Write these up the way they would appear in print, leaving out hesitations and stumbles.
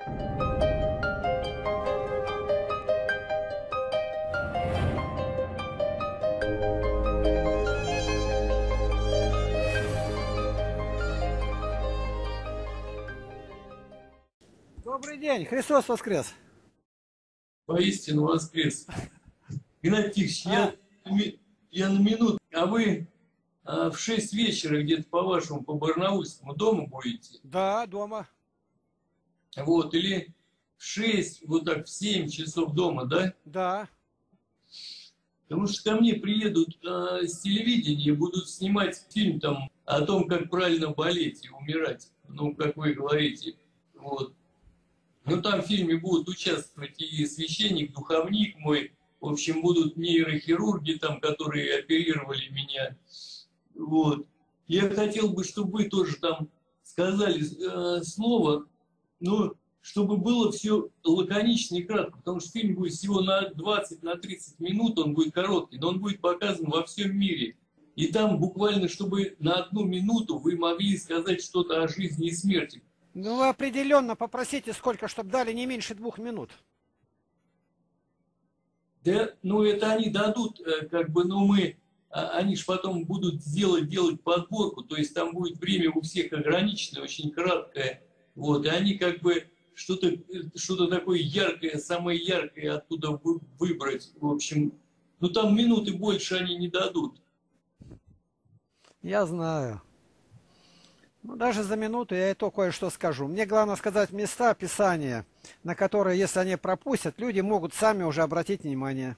Добрый день, Христос воскрес! Поистину воскрес. Геннадий Тихонович, я на минуту, а вы в 6 вечера где-то по-вашему, по барнаульскому дома будете? Да, дома. Вот, или в 6, вот так, в 7 часов дома, да? Да. Потому что ко мне приедут с телевидения и будут снимать фильм там о том, как правильно болеть и умирать. Ну, как вы говорите. Вот. Ну, там в фильме будут участвовать и священник, духовник мой. В общем, будут нейрохирурги там, которые оперировали меня. Вот. Я хотел бы, чтобы вы тоже там сказали слово, но чтобы было все лаконично и кратко, потому что фильм будет всего на 20-30 минут, он будет короткий, но он будет показан во всем мире. И там буквально, чтобы на 1 минуту вы могли сказать что-то о жизни и смерти. Ну, вы определенно попросите сколько, чтобы дали не меньше 2 минут. Да, ну это они дадут, как бы, но мы, они же потом будут делать подборку, то есть там будет время у всех ограниченное, очень краткое, вот, и они как бы что-то такое яркое, самое яркое оттуда выбрать, в общем, ну там минуты больше они не дадут. Я знаю. Ну, даже за минуту я и то кое-что скажу. Мне главное сказать места Писания, на которые, если они пропустят, люди могут сами уже обратить внимание.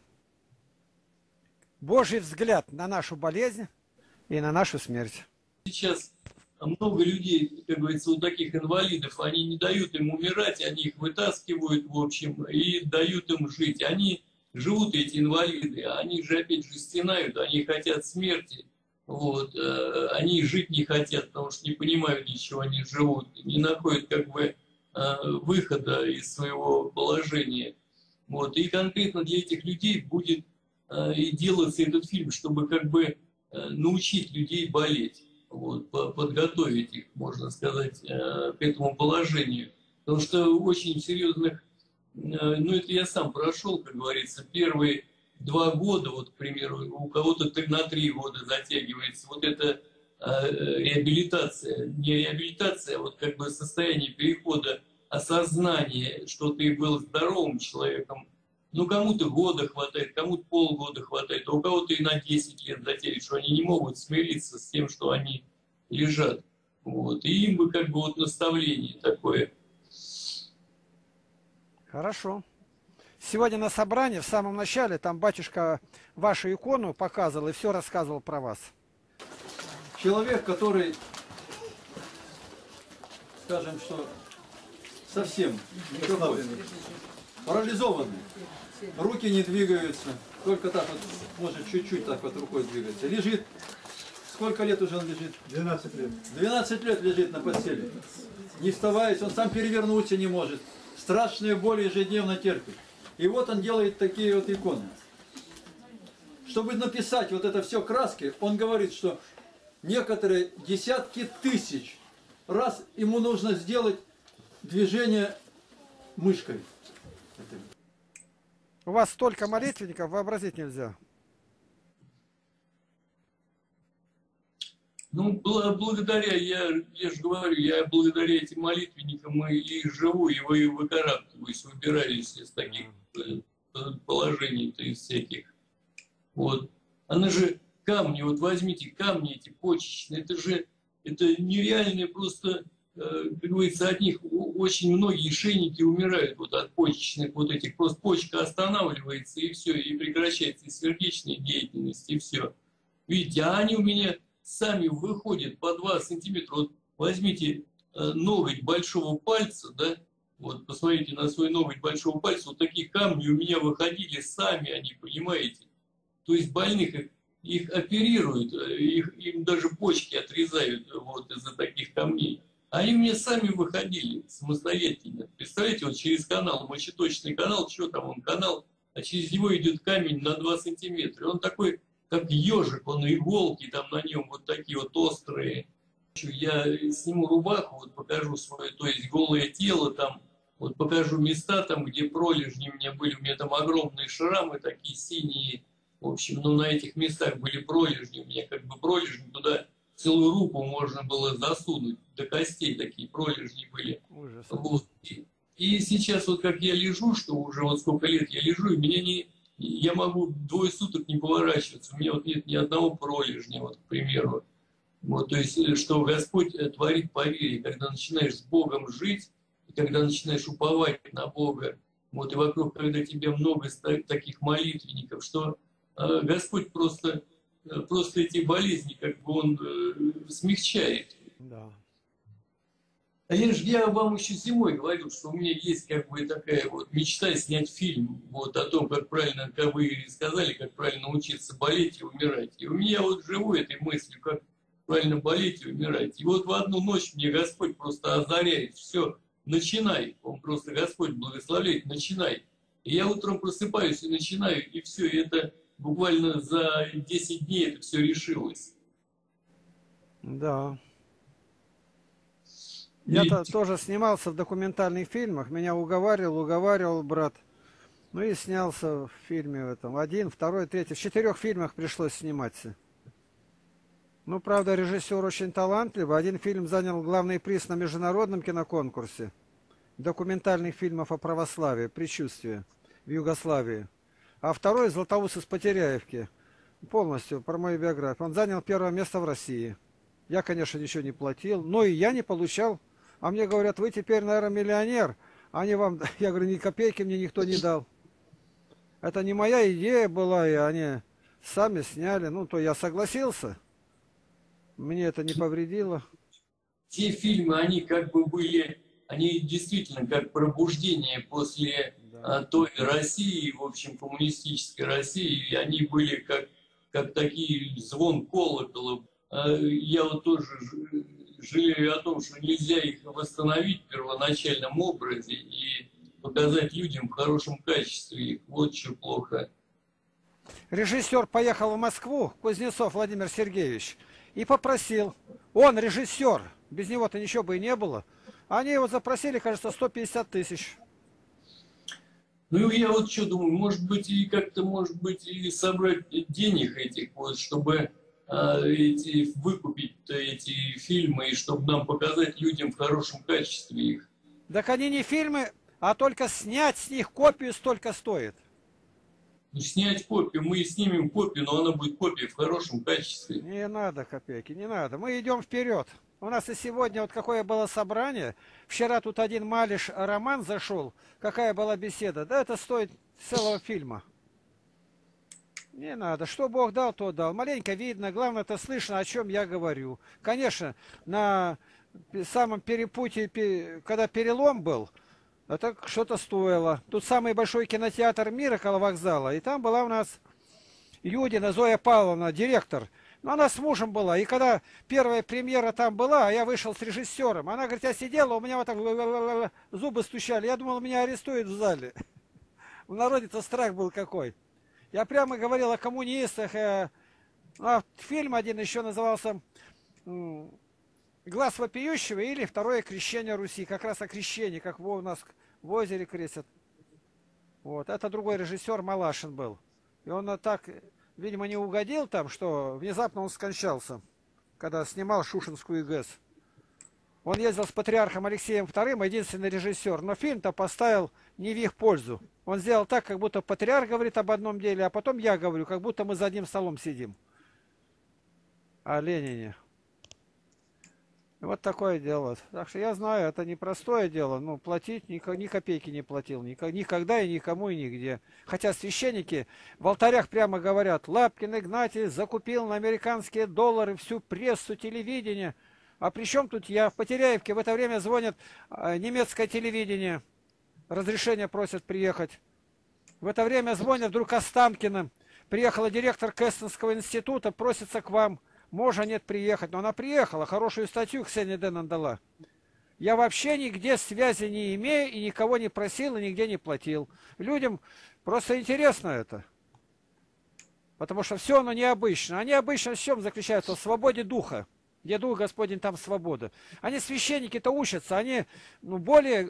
Божий взгляд на нашу болезнь и на нашу смерть. Сейчас много людей, как говорится, вот таких инвалидов, они не дают им умирать, они их вытаскивают, в общем, и дают им жить. Они живут, эти инвалиды, они же опять же стенают, они хотят смерти. Вот, они жить не хотят, потому что не понимают, для чего они живут, не находят как бы выхода из своего положения. Вот, и конкретно для этих людей будет и делаться этот фильм, чтобы как бы научить людей болеть, вот, подготовить их, можно сказать, к этому положению. Потому что очень серьезных, ну это я сам прошел, как говорится, первые 2 года, вот, к примеру, у кого-то на 3 года затягивается. Вот это реабилитация, не реабилитация, а вот как бы состояние перехода осознания, что ты был здоровым человеком. Ну, кому-то года хватает, кому-то полгода хватает, а у кого-то и на 10 лет затягивает, что они не могут смириться с тем, что они лежат. Вот. И им бы как бы вот наставление такое. Хорошо. Сегодня на собрании, в самом начале, там батюшка вашу икону показывал и все рассказывал про вас. Человек, который, скажем, что совсем никакой, парализованный, руки не двигаются, только так вот, может чуть-чуть так вот рукой двигается. Лежит, сколько лет уже он лежит? 12 лет. 12 лет лежит на постели, не вставаясь, он сам перевернуться не может, страшные боли ежедневно терпит. И вот он делает такие вот иконы. Чтобы написать вот это все краски, он говорит, что некоторые десятки тысяч раз ему нужно сделать движение мышкой. У вас столько молитвенников, вообразить нельзя. Ну, благодаря, я же говорю, я благодаря этим молитвенникам и живу, и выкарабкиваюсь, выбираюсь из таких положений, то есть всяких. Вот. Она же камни, вот возьмите камни эти почечные, это нереальные просто, как говорится, от них очень многие шейники умирают вот от почечных вот этих, просто почка останавливается и все, и прекращается и сердечная деятельность, и все. Видите, а они у меня сами выходят по 2 сантиметра. Вот возьмите ноготь большого пальца, да, вот посмотрите на свой ноготь большого пальца, вот такие камни у меня выходили сами, они, понимаете. То есть больных их оперируют, им даже почки отрезают вот из-за таких камней. Они мне сами выходили самостоятельно. Представляете, вот через канал, мочеточный канал, что там он канал, а через него идет камень на 2 сантиметра. Он такой, как ежик, он иголки там на нем вот такие вот острые. Я сниму рубаху, вот покажу свое, то есть голое тело там, Вот покажу места там, где пролежни у меня там огромные шрамы такие синие. В общем, ну на этих местах были пролежни, у меня как бы пролежни, туда целую руку можно было засунуть, до костей такие пролежни были. Ужас. Вот. И сейчас вот как я лежу, что уже вот сколько лет я лежу, и меня я могу 2 суток не поворачиваться, у меня вот нет ни одного пролежня, вот, к примеру. Вот, то есть, что Господь творит по вере, когда начинаешь с Богом жить, и когда начинаешь уповать на Бога, вот, и вокруг, когда тебя много таких молитвенников, что Господь просто эти болезни, как бы Он смягчает. Да. А я вам еще зимой говорил, что у меня есть как бы такая вот мечта снять фильм вот о том, как правильно, как вы сказали, как правильно научиться болеть и умирать. И у меня вот живу этой мыслью, как правильно болеть и умирать. И вот в одну ночь мне Господь просто озаряет: все, начинай. Он просто, Господь благословляет: начинай. И я утром просыпаюсь и начинаю, и все, и это буквально за 10 дней это все решилось. Да. Я-то тоже снимался в документальных фильмах, меня уговаривал брат. Ну и снялся в фильме в этом. 1, 2, 3. В 4 фильмах пришлось сниматься. Ну, правда, режиссер очень талантливый. 1 фильм занял главный приз на международном киноконкурсе документальных фильмов о православии, «Предчувствие» в Югославии. А 2 «Златоуст из Потеряевки». Полностью про мою биографию. Он занял 1 место в России. Я, конечно, ничего не платил, но и я не получал. А мне говорят: вы теперь, наверное, миллионер. Они вам... Я говорю: ни копейки мне никто не дал. Это не моя идея была, и они сами сняли. Ну, то я согласился. Мне это не повредило. Те фильмы, они как бы были, они действительно как пробуждение после той России, в общем, коммунистической России. И они были как такие звон колокола. Я вот тоже жалею о том, что нельзя их восстановить в первоначальном образе и показать людям в хорошем качестве их. Вот что плохо. Режиссер поехал в Москву, Кузнецов Владимир Сергеевич, и попросил. Он режиссер, без него-то ничего бы и не было. Они его запросили, кажется, 150 тысяч. Ну, я вот что думаю, может быть, и как-то, может быть, и собрать денег этих вот, чтобы выкупить эти фильмы, и чтобы нам показать людям в хорошем качестве их. Так они не фильмы, а только снять с них копию столько стоит. Ну, снять копию, мы снимем копию, но она будет копия в хорошем качестве. Не надо копейки, не надо. Мы идем вперед. У нас и сегодня вот какое было собрание. Вчера тут один Малиш Роман зашел. Какая была беседа. Да это стоит целого фильма. Не надо. Что Бог дал, то дал. Маленько видно. Главное-то слышно, о чем я говорю. Конечно, на самом перепутье, когда перелом был, это что-то стоило. Тут самый большой кинотеатр мира около вокзала. И там была у нас Юдина Зоя Павловна, директор. Но она с мужем была. И когда первая премьера там была, а я вышел с режиссером, она говорит: я сидела, у меня вот так зубы стучали. Я думал, меня арестуют в зале. В народе-то страх был какой. Я прямо говорил о коммунистах. Фильм один еще назывался «Глаз вопиющего» или «Второе крещение Руси». Как раз о крещении, как у нас в озере крестят. Вот. Это другой режиссер, Малашин был. И он так, видимо, не угодил там, что внезапно он скончался, когда снимал Шушинскую ГЭС. Он ездил с патриархом Алексеем II, единственный режиссер. Но фильм-то поставил не в их пользу. Он сделал так, как будто патриарх говорит об одном деле, а потом я говорю, как будто мы за одним столом сидим. О Ленине. Вот такое дело. Так что я знаю, это непростое дело. Ну, платить ни копейки не платил. Никогда и никому и нигде. Хотя священники в алтарях прямо говорят: Лапкин Игнатий закупил на американские доллары всю прессу, телевидение. А при чем тут я? В Потеряевке в это время звонят немецкое телевидение. Разрешение просят приехать. В это время звонят вдруг Останкиным. Приехала директор Кэстонского института, просится к вам. Можно нет приехать. Но она приехала. Хорошую статью Ксения Деннон дала. Я вообще нигде связи не имею и никого не просил и нигде не платил. Людям просто интересно это. Потому что все оно необычно. А необычно в чем заключается? В свободе духа. Где дух Господень, там свобода. Они священники-то учатся. Они более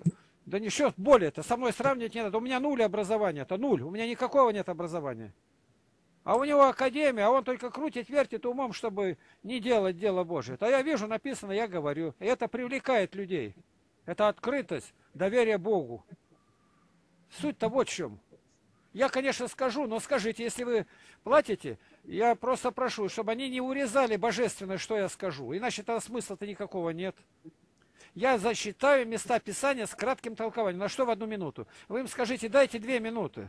Да ничего, более это со мной сравнивать не надо. У меня нуль образования, это нуль. У меня никакого нет образования. А у него академия, а он только крутит, вертит умом, чтобы не делать дело Божие. А я вижу, написано, я говорю. И это привлекает людей. Это открытость, доверие Богу. Суть-то вот в чем. Я, конечно, скажу, но скажите, если вы платите, я просто прошу, чтобы они не урезали божественное, что я скажу. Иначе тогда смысла-то никакого нет. Я зачитаю места Писания с кратким толкованием. На что в 1 минуту? Вы им скажите, дайте 2 минуты.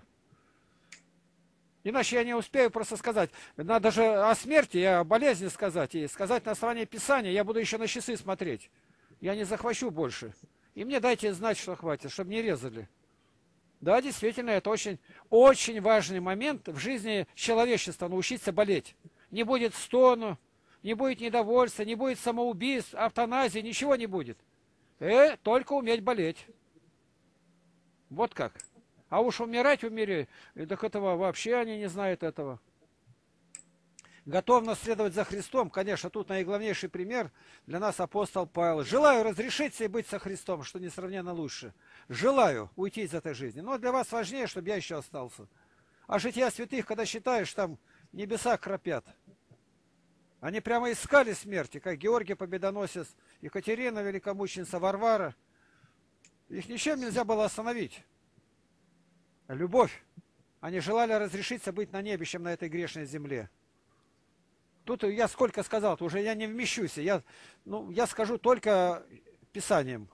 Иначе я не успею просто сказать. Надо же о смерти, о болезни сказать. И сказать на основании Писания, я буду еще на часы смотреть. Я не захвачу больше. И мне дайте знать, что хватит, чтобы не резали. Да, действительно, это очень, очень важный момент в жизни человечества, научиться болеть. Не будет стону, не будет недовольства, не будет самоубийств, автоназии, ничего не будет. Только уметь болеть. Вот как. А уж умирать умереть, так этого вообще они не знают этого. Готовность следовать за Христом, конечно, тут наиглавнейший пример для нас апостол Павел. Желаю разрешиться и быть со Христом, что несравненно лучше. Желаю уйти из этой жизни. Но для вас важнее, чтобы я еще остался. А жития святых, когда считаешь, там небеса храпят. Они прямо искали смерти, как Георгий Победоносец, Екатерина Великомученица, Варвара. Их ничем нельзя было остановить. Любовь. Они желали разрешиться быть на небе, чем на этой грешной земле. Тут я сколько сказал, уже я не вмещусь. Я скажу только Писанием.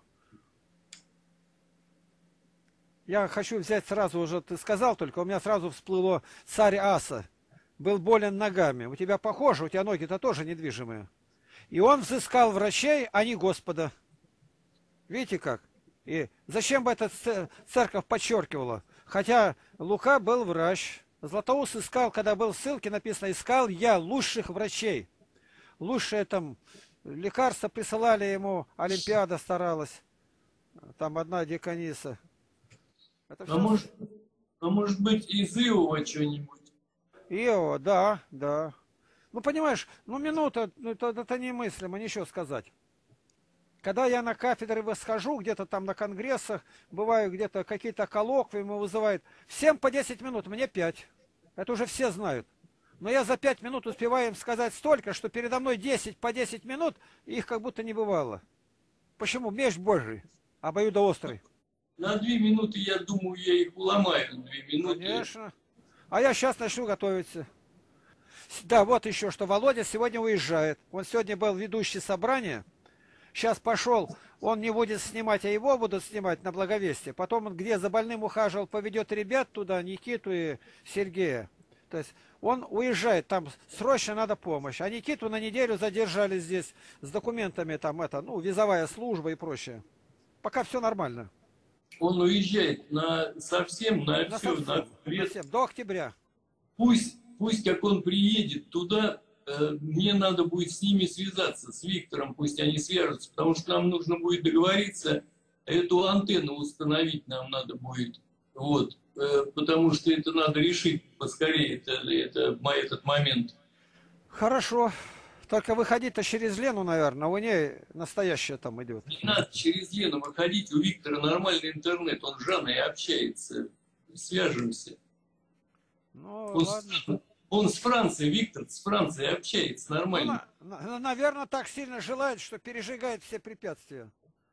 Я хочу взять сразу, уже ты сказал только, у меня сразу всплыло царь Аса. Был болен ногами. У тебя похоже, у тебя ноги-то тоже недвижимые. И он взыскал врачей, а не Господа. Видите как? И зачем бы эта церковь подчеркивала? Хотя Лука был врач. Златоуст искал, когда был в ссылке, написано, искал я лучших врачей. Лучшие там лекарства присылали ему, Олимпиада старалась. Там одна деканиса. А может быть из Иова что-нибудь? Иова, да. Ну, понимаешь, минута, это немыслимо, ничего сказать. Когда я на кафедры восхожу, где-то там на конгрессах, бываю где-то какие-то коллоквиумы вызывают, всем по 10 минут, мне 5. Это уже все знают. Но я за 5 минут успеваю им сказать столько, что передо мной 10 по 10 минут, их как будто не бывало. Почему? Меч Божий, обоюдоострый. На 2 минуты, я думаю, я их уломаю на 2 минуты. Конечно. А я сейчас начну готовиться. Да, вот еще что. Володя сегодня уезжает. Он сегодня был ведущий собрания. Сейчас пошел, он не будет снимать, а его будут снимать на Благовестие. Потом он где за больным ухаживал, поведет ребят туда, Никиту и Сергея. То есть он уезжает, там срочно надо помощь. А Никиту на неделю задержали здесь с документами, там визовая служба и прочее. Пока все нормально. Он уезжает совсем на все. До октября. Пусть как он приедет туда, мне надо будет с ними связаться, с Виктором, пусть они свяжутся, потому что нам нужно будет договориться, эту антенну установить нам надо будет, вот, потому что это надо решить поскорее, этот момент. Хорошо, только выходить-то через Лену, наверное, у ней настоящая там идет. Не надо через Лену выходить, у Виктора нормальный интернет, он с Жанной общается, свяжемся. Ну, ладно. Он с Францией, Виктор с Францией общается нормально. Наверное, так сильно желает, что пережигает все препятствия.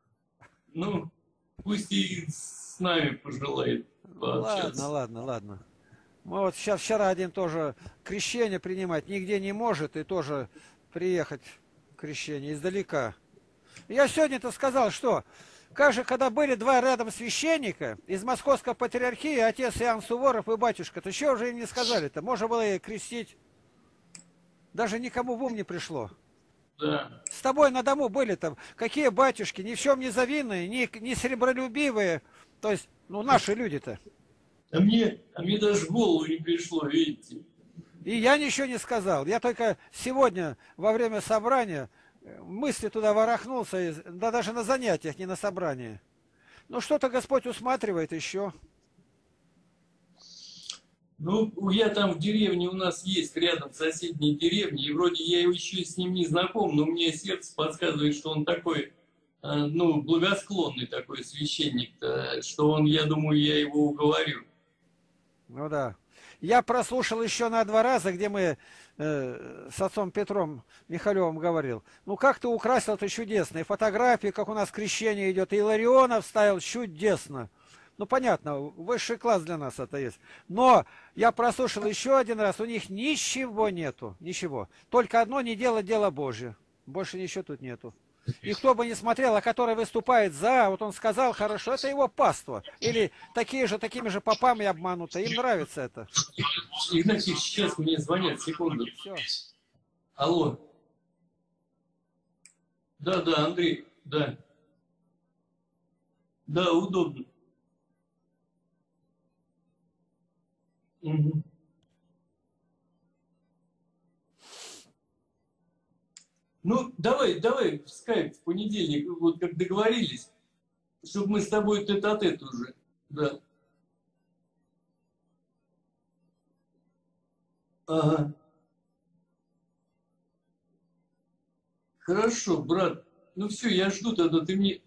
Ну, пусть и с нами пожелает пообщаться. Ладно. Мы вот сейчас вчера один тоже крещение принимать нигде не может, и тоже приехать к крещению издалека. Я сегодня-то сказал, что когда были два рядом священника из Московской патриархии, отец Иоанн Суворов и батюшка, то что уже им не сказали-то? Можно было и крестить. Даже никому в ум не пришло. Да. С тобой на дому были там какие батюшки, ни в чем не завинные, ни сребролюбивые. То есть, наши люди-то. А мне даже в голову не пришло, видите. И я ничего не сказал. Я только сегодня во время собрания мысли туда ворохнулся, да даже на занятиях, не на собрании. Ну что-то Господь усматривает еще. Ну, я там в деревне у нас есть, рядом в соседней деревне, и вроде я еще с ним не знаком, но мне сердце подсказывает, что он такой ну, благосклонный такой священник, что он, я думаю, я его уговорю. Ну да. Я прослушал еще на 2 раза, где мы с отцом Петром Михалевым говорил. Ну как ты украсил это чудесно. И фотографии, как у нас крещение идет. И Иларионов ставил чудесно. Ну понятно, высший класс для нас это есть. Но я прослушал еще 1 раз. У них ничего нету. Ничего. Только одно: не делать дело Божье. Больше ничего тут нету. И кто бы ни смотрел, а который выступает за, вот он сказал, хорошо, это его паство. Или такими же попами обмануты. Им нравится это. Игнатий, сейчас мне звонят, секунду. Все. Алло. Да, Андрей, да. Да, удобно. Угу. Ну, давай в скайп в понедельник, вот как договорились, чтобы мы с тобой тет-а-тет уже, да. Ага. Хорошо, брат. Ну все, я жду тогда, ты мне...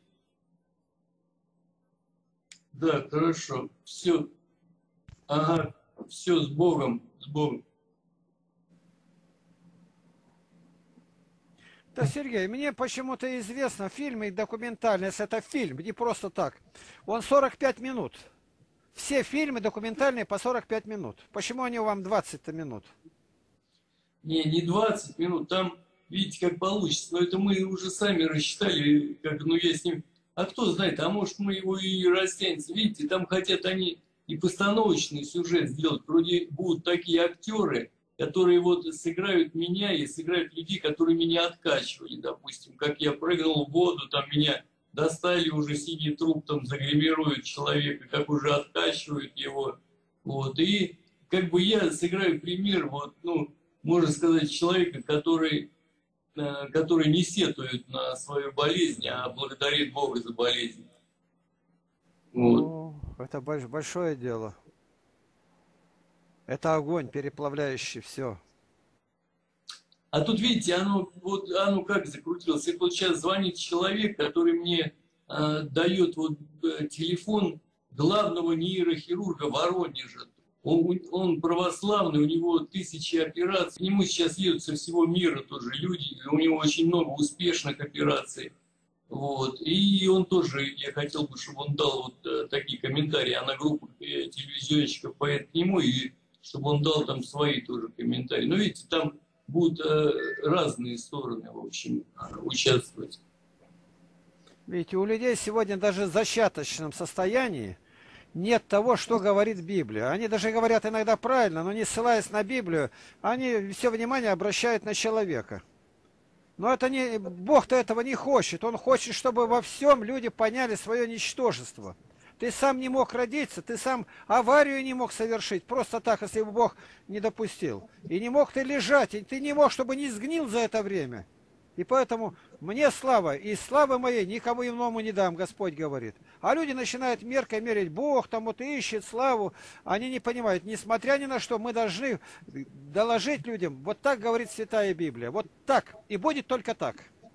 Да, хорошо, все. Ага, все, с Богом, с Богом. Да, Сергей, мне почему-то известно, фильм и документальность — это фильм, не просто так. Он 45 минут. Все фильмы документальные по 45 минут. Почему они вам 20 минут? Не 20 минут, там, видите, как получится. Но это мы уже сами рассчитали, как, ну я с ним... А кто знает, а может мы его и растянем. Видите, там хотят они и постановочный сюжет сделать. Вроде будут такие актеры, которые вот сыграют меня и сыграют людей, которые меня откачивали, допустим. Как я прыгнул в воду, там меня достали, уже синий труп, там загримируют человека, как уже откачивают его. Вот. И как бы я сыграю пример, вот, ну, можно сказать, человека, который не сетует на свою болезнь, а благодарит Бога за болезнь. Вот. О, это большое дело. Это огонь, переплавляющий все. А тут, видите, оно как закрутилось. Это вот сейчас звонит человек, который мне дает вот телефон главного нейрохирурга Воронежа. Он православный, у него 1000 операций. К нему сейчас едут со всего мира тоже люди. У него очень много успешных операций. Вот. И он тоже, я хотел бы, чтобы он дал вот такие комментарии. А на группу телевизионщиков поедет к нему, и чтобы он дал там свои тоже комментарии. Но видите, там будут разные стороны, в общем, участвовать. Видите, у людей сегодня даже в зачаточном состоянии нет того, что говорит Библия. Они даже говорят иногда правильно, но не ссылаясь на Библию, они все внимание обращают на человека. Но это не, Бог-то этого не хочет. Он хочет, чтобы во всем люди поняли свое ничтожество. Ты сам не мог родиться, ты сам аварию не мог совершить, просто так, если бы Бог не допустил. И не мог ты лежать, и ты не мог, чтобы не сгнил за это время. И поэтому мне слава, и славы моей никому иному не дам, Господь говорит. А люди начинают меркой мерить, Бог там вот ищет славу. Они не понимают, несмотря ни на что, мы должны доложить людям, вот так говорит Святая Библия, вот так, и будет только так.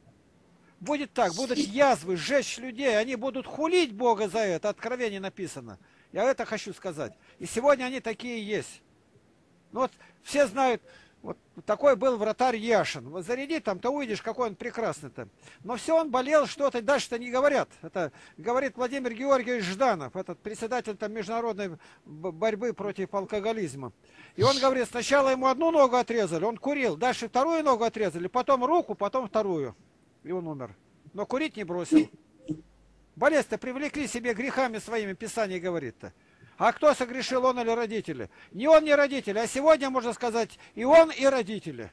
Будет так, будут язвы, сжечь людей, они будут хулить Бога за это, Откровение написано. Я это хочу сказать. И сегодня они такие есть. Ну вот все знают, вот такой был вратарь Яшин. Вот заряди там, то увидишь, какой он прекрасный-то. Но все он болел что-то, дальше-то не говорят. Это говорит Владимир Георгиевич Жданов, этот председатель там международной борьбы против алкоголизма. И он говорит, сначала ему одну ногу отрезали, он курил, дальше вторую ногу отрезали, потом руку, потом вторую. И он умер. Но курить не бросил. Болезнь-то привлекли себе грехами своими, Писание говорит-то. А кто согрешил, он или родители? Не он, не родители, а сегодня, можно сказать, и он, и родители.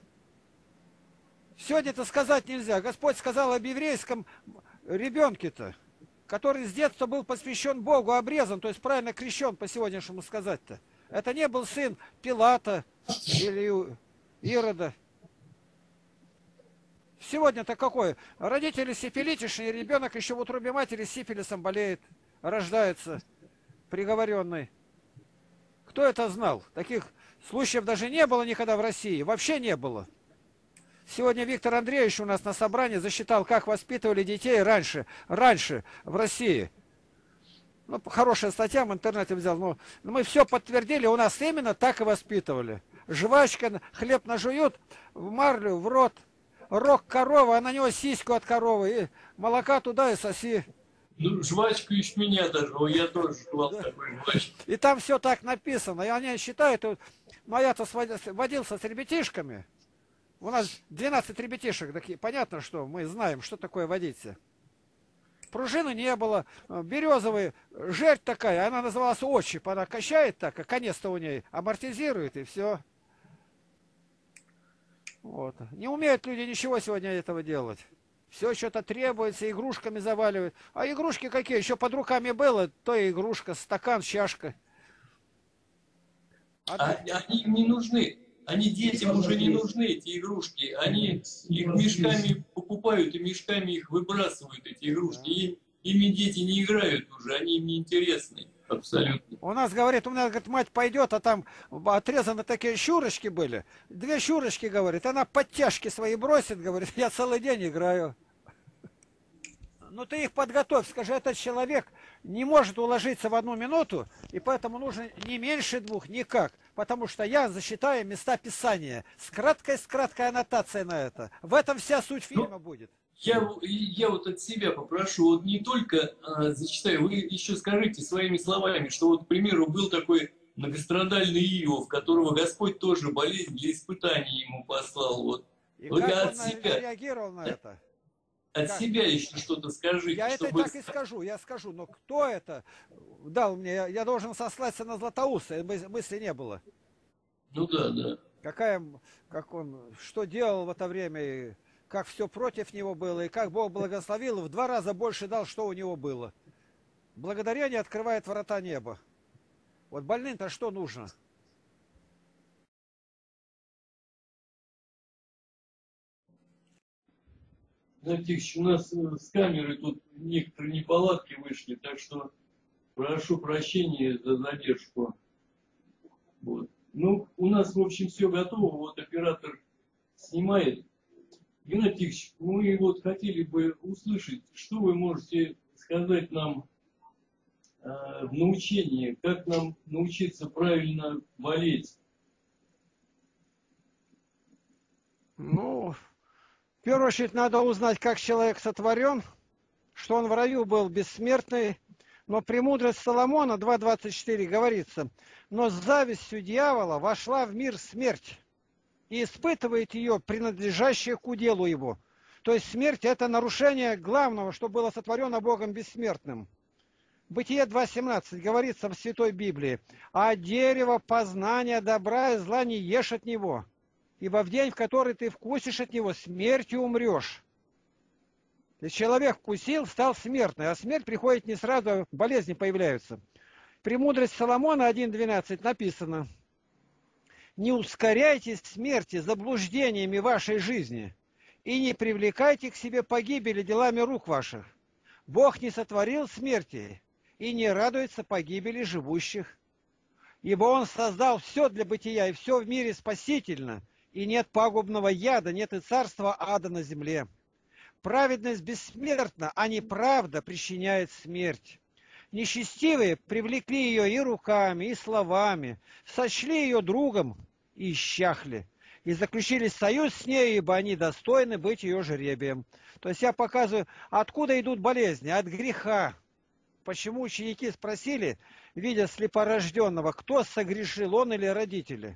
Сегодня-то сказать нельзя. Господь сказал об еврейском ребенке-то, который с детства был посвящен Богу, обрезан, то есть правильно крещен, по сегодняшнему сказать-то. Это не был сын Пилата или Ирода. Сегодня-то какой? Родители сифилитичные, ребенок еще в утробе матери сифилисом болеет, рождается приговоренный. Кто это знал? Таких случаев даже не было никогда в России, вообще не было. Сегодня Виктор Андреевич у нас на собрании засчитал, как воспитывали детей раньше в России. Ну, хорошая статья в интернете взял. Но мы все подтвердили, у нас именно так и воспитывали. Жвачка, хлеб нажуют, в марлю, в рот. Рог коровы, а на него сиську от коровы. И молока туда и соси. Ну, жвачку еще меня даже, я тоже жевал такой жвачку. И там все так написано. И они считают, ну, я-то водился с ребятишками. У нас 12 ребятишек такие. Понятно, что мы знаем, что такое водиться. Пружины не было. Березовый, жерть такая, она называлась отщип. Она качает так, а конец-то у ней амортизирует, и все. Вот. Не умеют люди ничего сегодня этого делать. Все что-то требуется, игрушками заваливают. А игрушки какие? Еще под руками было, то и игрушка, стакан, чашка. Они им не нужны. Они детям уже не нужны, эти игрушки. Они их мешками покупают и мешками их выбрасывают, эти игрушки. Ими дети не играют уже, они им не интересны. Абсолютно. У нас, говорит, мать пойдет, а там отрезаны такие щурочки были. 2 щурочки, говорит, она подтяжки свои бросит, говорит, я целый день играю. Ну ты их подготовь, скажи, этот человек не может уложиться в 1 минуту, и поэтому нужно не меньше 2, никак. Потому что я засчитаю места Писания. С краткой аннотацией на это. В этом вся суть фильма будет. Я вот от себя попрошу, вот не только зачитаю, вы еще скажите своими словами, что вот, к примеру, был такой многострадальный Иов, которого Господь тоже болезнь для испытаний ему послал. Вот. И вы как от он себя, реагировал на это? от Как? себя еще что-то скажите. Я чтобы... это и так и скажу, я скажу, но кто это дал мне, я должен сослаться на Златоуста, мысли не было. Ну да. Как он, что делал в это время, и как все против него было, и как Бог благословил, и в 2 раза больше дал, что у него было. Благодарение открывает врата неба. Вот больным-то что нужно? Тихич, у нас с камерой тут некоторые неполадки вышли, так что прошу прощения за задержку. Вот. Ну, у нас, в общем, все готово, вот оператор снимает. Геннадий Тихович, мы вот хотели бы услышать, что вы можете сказать нам в научении, как нам научиться правильно болеть? Ну, в первую очередь надо узнать, как человек сотворен, что он в раю был бессмертный. Но премудрость Соломона 2.24 говорится: но с завистью дьявола вошла в мир смерть, и испытывает ее, принадлежащее к уделу его. То есть смерть — это нарушение главного, что было сотворено Богом бессмертным. Бытие 2.17 говорится в Святой Библии: а дерево познания добра и зла не ешь от него, ибо в день, в который ты вкусишь от него, смертью умрешь. То есть человек вкусил, стал смертным, а смерть приходит не сразу, а болезни появляются. Премудрость Соломона 1.12 написано: не ускоряйте смерти заблуждениями вашей жизни и не привлекайте к себе погибели делами рук ваших. Бог не сотворил смерти и не радуется погибели живущих. Ибо Он создал все для бытия, и все в мире спасительно, и нет пагубного яда, нет и царства ада на земле. Праведность бессмертна, а неправда причиняет смерть. Нечестивые привлекли ее и руками, и словами, сочли ее другом и исчахли, и заключили союз с ней, ибо они достойны быть ее жребием. То есть я показываю, откуда идут болезни, от греха. Почему ученики спросили, видя слепорожденного, кто согрешил, он или родители?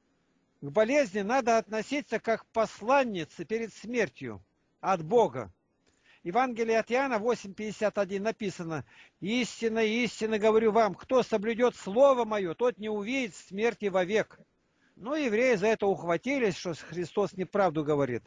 К болезни надо относиться как к посланнице перед смертью от Бога. Евангелие от Иоанна 8.51 написано: истинно, истинно говорю вам, кто соблюдет слово мое, тот не увидит смерти вовек. Но евреи за это ухватились, что Христос неправду говорит.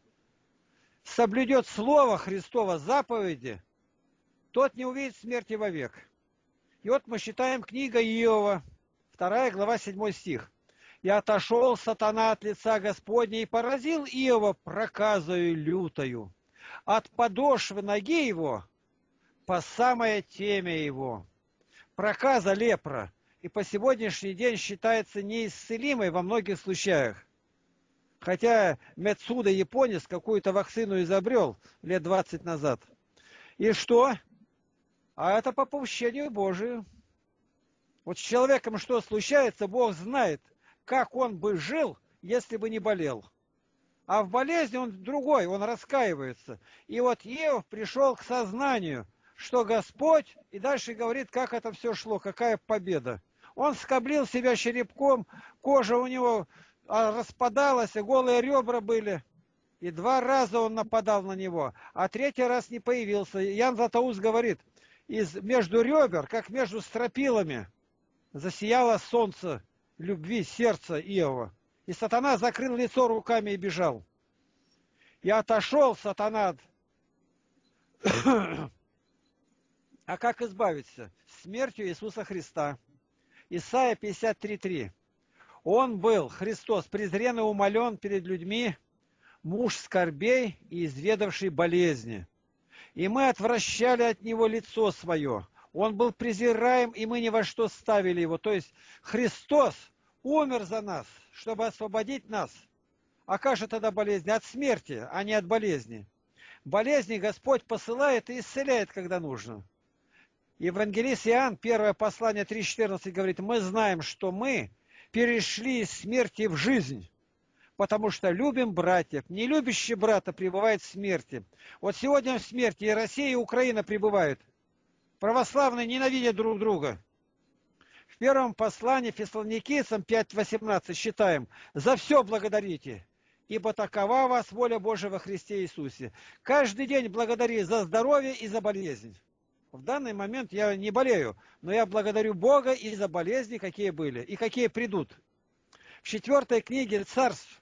Соблюдет слово Христова заповеди, тот не увидит смерти вовек. И вот мы читаем книга Иова, 2 глава 7 стих. «И отошел сатана от лица Господня и поразил Иова проказою лютою от подошвы ноги его по самое темя его». Проказа, лепра, и по сегодняшний день считается неисцелимой во многих случаях. Хотя Мецуда, японец, какую-то вакцину изобрел лет 20 назад. И что? А это по попущению Божию. Вот с человеком что случается, Бог знает, как он бы жил, если бы не болел. А в болезни он другой, он раскаивается. И вот Иов пришел к сознанию, что Господь, и дальше говорит, как это все шло, какая победа. Он скоблил себя черепком, кожа у него распадалась, голые ребра были. И 2 раза он нападал на него, а 3-й раз не появился. Ян Златоуст говорит, между ребер, как между стропилами, засияло солнце любви сердца Иова. И сатана закрыл лицо руками и бежал. И отошел сатана. А как избавиться? Смертью Иисуса Христа. Исайя 53:3. Он был, Христос, презрен и умолен перед людьми, муж скорбей и изведавший болезни. И мы отвращали от него лицо свое. Он был презираем, и мы ни во что ставили его. То есть Христос умер за нас, чтобы освободить нас. А как же тогда болезнь? От смерти, а не от болезни. Болезни Господь посылает и исцеляет, когда нужно. Евангелист Иоанн, 1 послание 3:14 говорит, мы знаем, что мы перешли из смерти в жизнь, потому что любим братьев. Не любящий брата пребывает в смерти. Вот сегодня в смерти и Россия, и Украина пребывают. Православные ненавидят друг друга. В первом послании Фессалоникийцам 5:18 считаем, за все благодарите, ибо такова вас воля Божия во Христе Иисусе. Каждый день благодари за здоровье и за болезнь. В данный момент я не болею, но я благодарю Бога и за болезни, какие были, и какие придут. В 4 книге Царств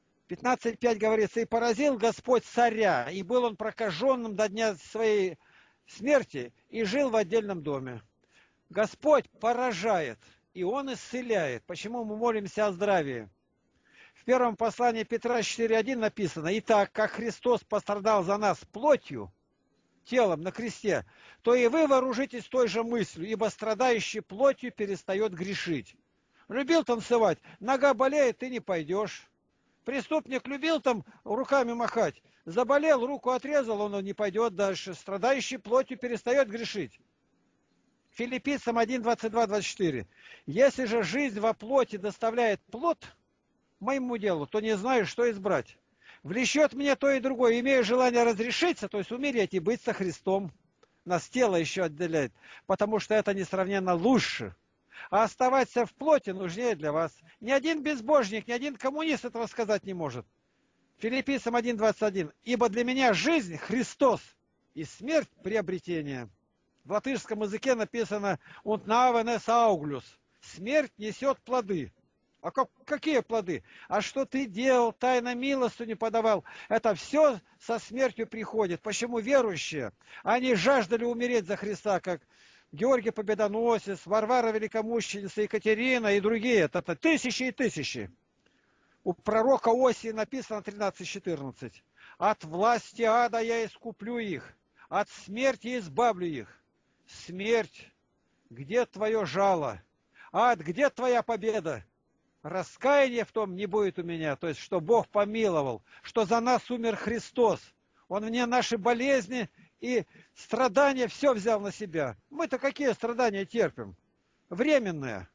15:5 говорится, и поразил Господь царя, и был он прокаженным до дня своей смерти, и жил в отдельном доме. Господь поражает, и Он исцеляет. Почему мы молимся о здравии? В первом послании Петра 4:1 написано, «Итак, как Христос пострадал за нас плотью, телом на кресте, то и вы вооружитесь той же мыслью, ибо страдающий плотью перестает грешить». Любил танцевать, нога болеет, ты не пойдешь. Преступник любил там руками махать, заболел, руку отрезал, он не пойдет дальше. Страдающий плотью перестает грешить. Филиппийцам 1:22-24. Если же жизнь во плоти доставляет плод моему делу, то не знаю, что избрать. Влечет мне то и другое, имею желание разрешиться, то есть умереть и быть со Христом. Нас тело еще отделяет, потому что это несравненно лучше. А оставаться в плоти нужнее для вас. Ни один безбожник, ни один коммунист этого сказать не может. Филиппийцам 1:21. Ибо для меня жизнь Христос и смерть приобретение. В латышском языке написано «und navenes auglus». Смерть несет плоды. А какие плоды? А что ты делал, тайно милостыню подавал? Это все со смертью приходит. Почему верующие? Они жаждали умереть за Христа, как Георгий Победоносец, Варвара Великомученица, Екатерина и другие. Это тысячи и тысячи. У пророка Осии написано 13:14. От власти ада я искуплю их, от смерти избавлю их. Смерть, где твое жало? Ад, где твоя победа? Раскаяния в том не будет у меня, то есть, что Бог помиловал, что за нас умер Христос. Он мне наши болезни и страдания все взял на себя. Мы-то какие страдания терпим? Временные.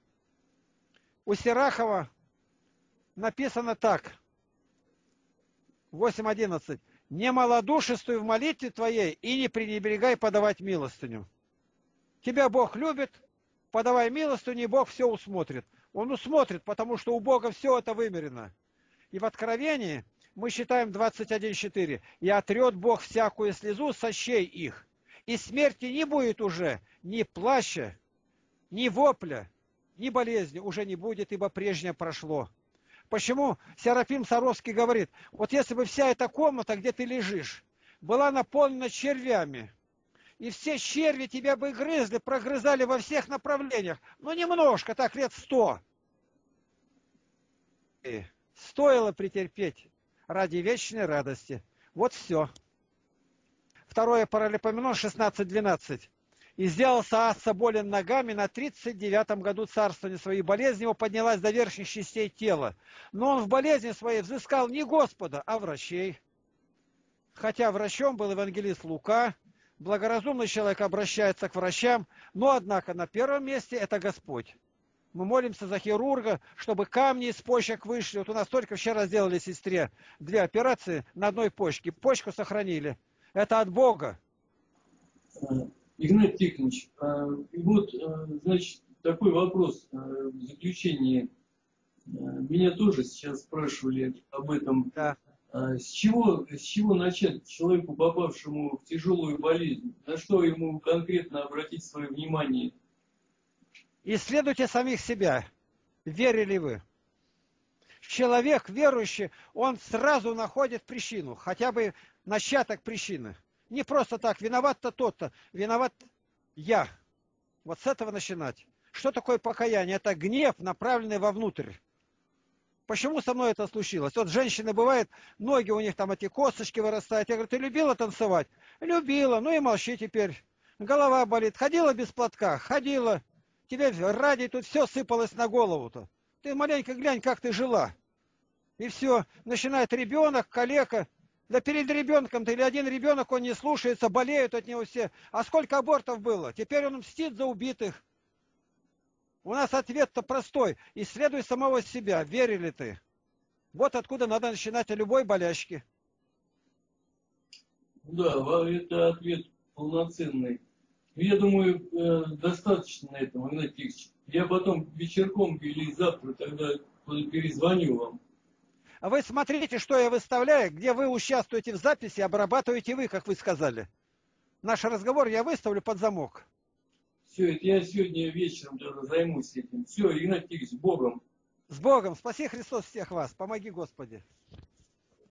У Сирахова написано так, 8:11. Не малодушествуй в молитве твоей и не пренебрегай подавать милостыню. Тебя Бог любит, подавай милостыню, и Бог все усмотрит. Он усмотрит, потому что у Бога все это вымерено. И в Откровении мы считаем 21:4. И отрет Бог всякую слезу с очей их. И смерти не будет уже, ни плача, ни вопля, ни болезни уже не будет, ибо прежнее прошло. Почему Серафим Саровский говорит, вот если бы вся эта комната, где ты лежишь, была наполнена червями, и все черви тебя бы грызли, прогрызали во всех направлениях, но немножко, так лет 100. И стоило претерпеть ради вечной радости. Вот все. 2 Паралипоменон 16:12. И сделался Аса болен ногами на 39-м году царствования своей. Болезнь его поднялась до верхних частей тела. Но он в болезни своей взыскал не Господа, а врачей. Хотя врачом был евангелист Лука, благоразумный человек обращается к врачам, но, однако, на первом месте это Господь. Мы молимся за хирурга, чтобы камни из почек вышли. Вот у нас только вчера сделали сестре 2 операции на одной почке. Почку сохранили. Это от Бога. Игнатий Тихонович, и вот, значит, такой вопрос в заключение. Меня тоже сейчас спрашивали об этом. Да. С чего начать человеку, попавшему в тяжелую болезнь? На что ему конкретно обратить свое внимание? Исследуйте самих себя. Верили вы? Человек верующий, он сразу находит причину, хотя бы начаток причины. Не просто так, виноват-то тот-то, виноват я. Вот с этого начинать. Что такое покаяние? Это гнев, направленный вовнутрь. Почему со мной это случилось? Вот женщины бывает, ноги у них там эти косточки вырастают. Я говорю, ты любила танцевать? Любила, ну и молчи теперь. Голова болит. Ходила без платка? Ходила. Тебе ради тут все сыпалось на голову-то. Ты маленько глянь, как ты жила. И все. Начинает ребенок, калека. Да перед ребенком-то или один ребенок, он не слушается, болеют от него все. А сколько абортов было? Теперь он мстит за убитых. У нас ответ-то простой. Исследуй самого себя. Верили ты? Вот откуда надо начинать о любой болячке. Да, это ответ полноценный. Я думаю, достаточно этого, Игнатий Тихонович. Я потом вечерком или завтра тогда перезвоню вам. А вы смотрите, что я выставляю, где вы участвуете в записи, обрабатываете вы, как вы сказали. Наш разговор я выставлю под замок. Все, это я сегодня вечером тогда займусь этим. Все, Игнатий Тихонович, с Богом. С Богом! Спаси Христос всех вас! Помоги, Господи!